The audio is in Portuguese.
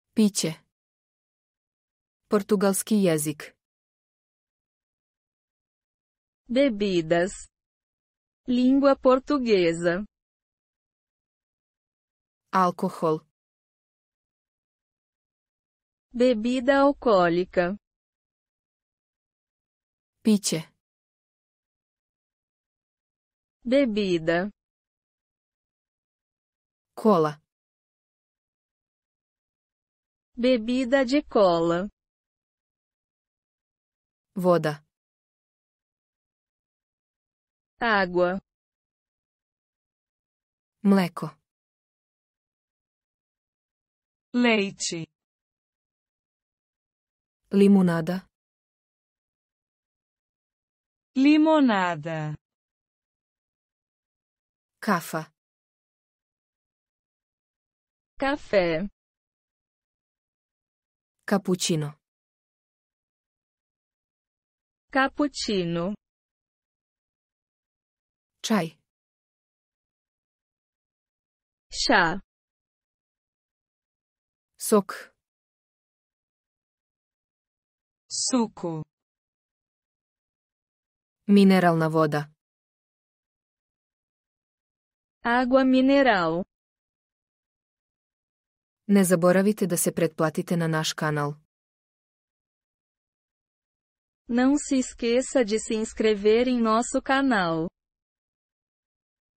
Piće. Portugalski jezik. Bebidas. Língua portuguesa. Alkohol. Bebida alcoólica. Piće. Bebida. Cola. Bebida de cola. Voda. Água. Mleko. Leite. Limunada. Limonada. Kafa. Café. Cappuccino. Cappuccino. Čaj. Chá. Sok. Suco. Mineralna voda. Água mineral. Ne zaboravite da se pretplatite na naš kanal. Não se esqueça de se inscrever em nosso canal.